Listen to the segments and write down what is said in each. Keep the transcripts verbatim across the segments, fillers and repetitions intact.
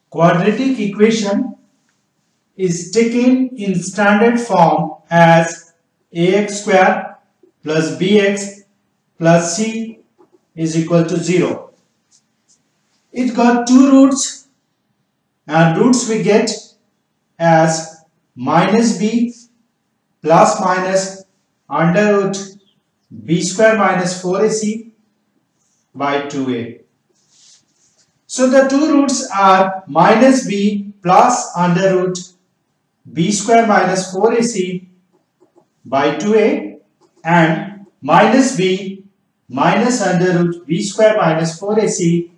quadratic equation is taken in standard form as ax square plus bx plus c is equal to zero. It got two roots, and roots we get as minus b plus minus under root b square minus four a c by two a. So the two roots are minus b plus under root b square minus four a c by two a and minus b minus under root b square minus four a c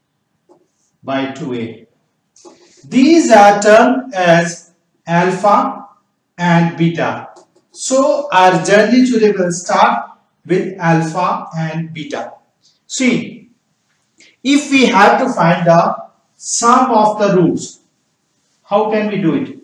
by two a. These are termed as alpha and beta. So our journey today will start with alpha and beta. See, if we have to find the sum of the roots, how can we do it?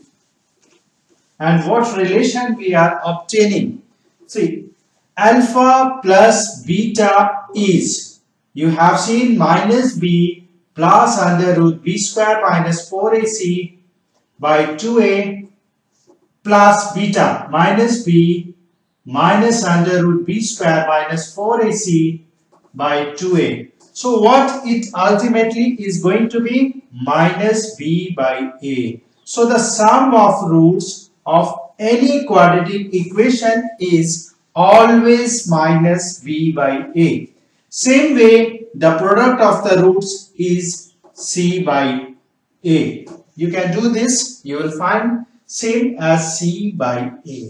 And what relation we are obtaining? See, alpha plus beta is, you have seen, minus b plus under root b square minus four a c by two a plus beta minus b minus under root b square minus four a c by two a. So what it ultimately is going to be? Minus b by a. So the sum of roots of any quadratic equation is always minus b by a. Same way, the product of the roots is c by a. You can do this, you will find same as c by a.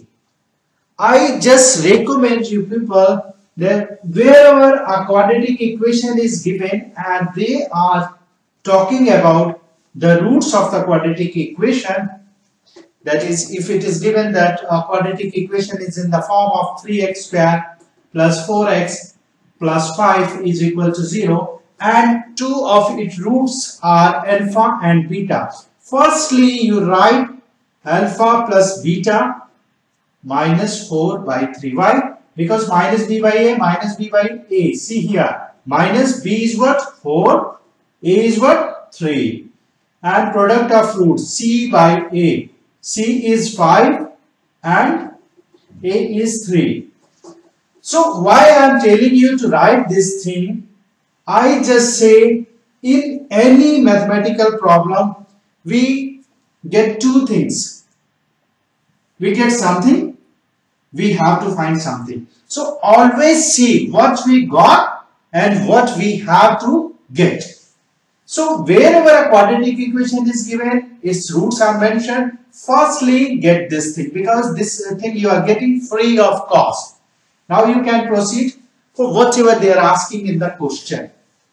I just recommend you people that wherever a quadratic equation is given and they are talking about the roots of the quadratic equation, that is, if it is given that a quadratic equation is in the form of three x square plus four x plus five is equal to zero and two of its roots are alpha and beta. Firstly, you write alpha plus beta minus four by three. Why? Because minus b by a minus b by a. See here, minus b is what? four, a is what? three. And product of roots c by a. C is five and a is three. So why I am telling you to write this thing? I just say in any mathematical problem we get two things. We get something, we have to find something. So always see what we got and what we have to get. So wherever a quadratic equation is given, its roots are mentioned, firstly get this thing, because this thing you are getting free of cost. Now you can proceed for whatever they are asking in the question.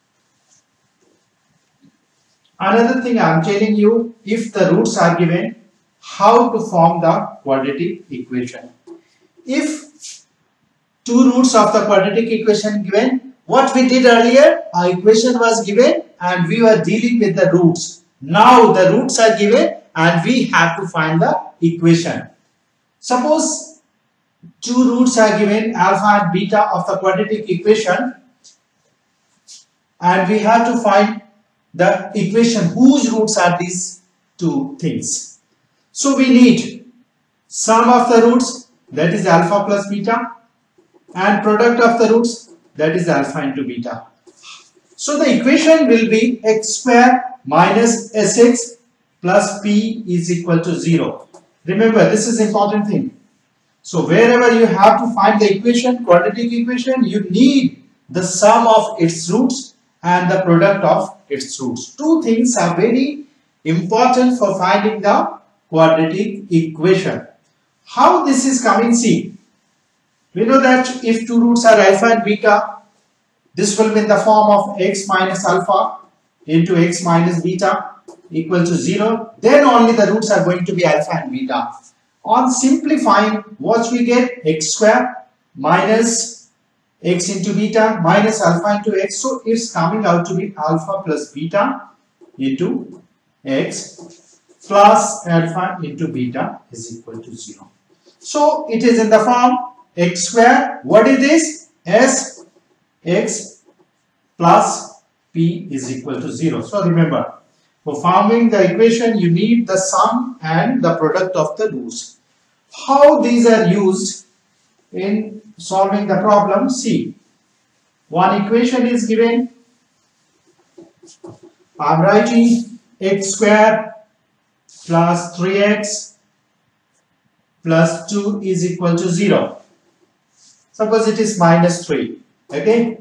Another thing I am telling you, if the roots are given, how to form the quadratic equation. If two roots of the quadratic equation given, what we did earlier, our equation was given and we were dealing with the roots. Now the roots are given and we have to find the equation. Suppose two roots are given, alpha and beta of the quadratic equation, and we have to find the equation whose roots are these two things. So we need sum of the roots, that is alpha plus beta, and product of the roots, that is alpha into beta. So the equation will be x square minus sx plus p is equal to zero. Remember, this is important thing. So wherever you have to find the equation, quadratic equation, you need the sum of its roots and the product of its roots. Two things are very important for finding the quadratic equation. How this is coming? See, we know that if two roots are alpha and beta, this will be in the form of x minus alpha into x minus beta equal to zero. Then only the roots are going to be alpha and beta. On simplifying, what we get? X square minus x into beta minus alpha into x. So it's coming out to be alpha plus beta into x plus alpha into beta is equal to zero. So it is in the form x square. What is this? S x plus p is equal to zero. So remember, For forming the equation, you need the sum and the product of the roots. How these are used in solving the problem? See, one equation is given. I'm writing x square plus three x plus two is equal to zero. Suppose it is minus three. Okay.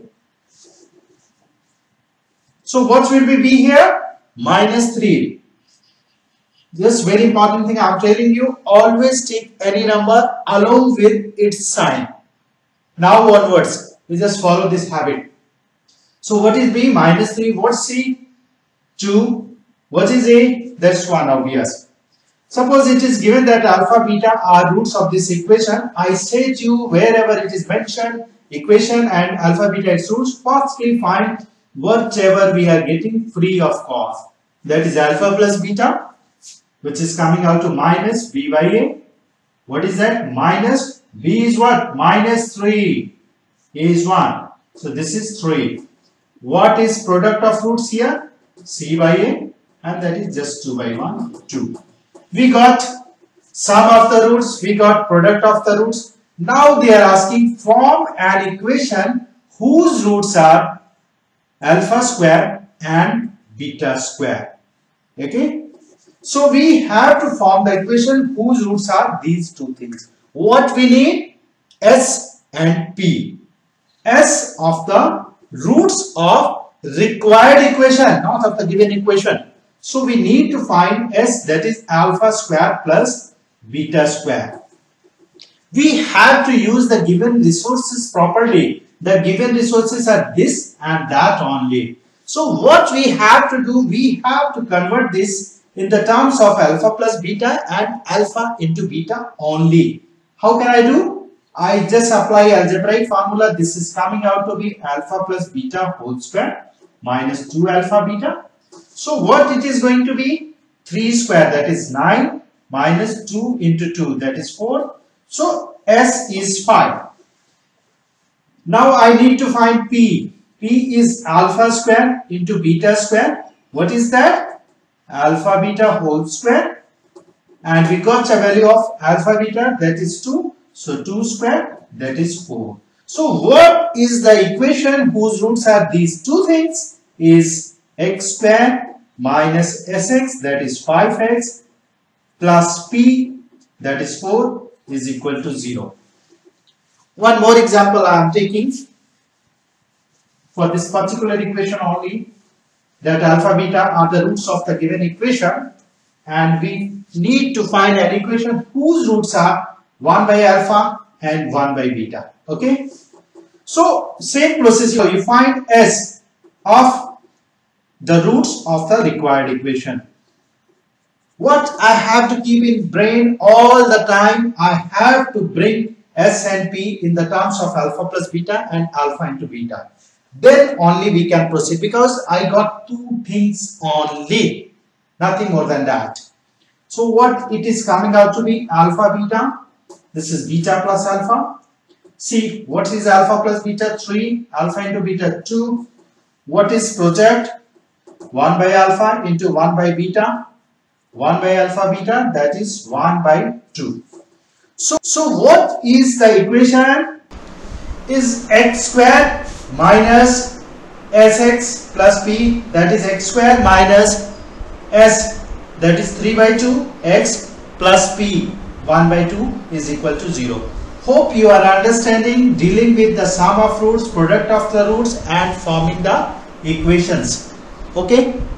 So what will we be here? Minus three. Just very important thing I'm telling you, always take any number along with its sign. Now onwards, we just follow this habit. So what is B? Minus three. What's C? two. What is A? That's one, obvious. Suppose it is given that alpha, beta are roots of this equation. I say to you, wherever it is mentioned, equation and alpha, beta its roots, firstly find whatever we are getting free of cost. That is alpha plus beta, which is coming out to minus B by A. What is that? Minus B is what? Minus three. A is one. So this is three. What is product of roots here? C by A, and that is just two by one, two. We got sum of the roots, we got product of the roots. Now they are asking form an equation whose roots are alpha square and beta square. Okay. So we have to form the equation whose roots are these two things. What we need? S and P. S of the roots of required equation, not of the given equation. So we need to find S, that is alpha square plus beta square. We have to use the given resources properly. The given resources are this and that only. So what we have to do, we have to convert this in the terms of alpha plus beta and alpha into beta only. How can I do? I just apply algebraic formula. This is coming out to be alpha plus beta whole square minus two alpha beta. So what it is going to be? three square, that is nine, minus two into two, that is four. So S is five. Now I need to find P. P is alpha square into beta square. What is that? Alpha beta whole square. And we got a value of alpha beta, that is two. So two square, that is four. So what is the equation whose roots are these two things? Is x square minus sx, that is five x, plus p, that is four, is equal to zero. One more example I am taking for this particular equation only, that alpha beta are the roots of the given equation, and we need to find an equation whose roots are one by alpha and one by beta. Okay. So same process here, you find S of the roots of the required equation. What I have to keep in brain all the time, I have to bring S and P in the terms of alpha plus beta and alpha into beta. Then only we can proceed, because I got two things only, nothing more than that. So what it is coming out to be? Alpha beta, this is beta plus alpha. See, what is alpha plus beta? three, alpha into beta two. What is project? one by alpha into one by beta. one by alpha beta, that is one by two. So, so what is the equation? Is x square minus sx plus p, that is x square minus s, that is three by two, x plus p, one by two is equal to zero. Hope you are understanding dealing with the sum of roots, product of the roots, and forming the equations. Okay.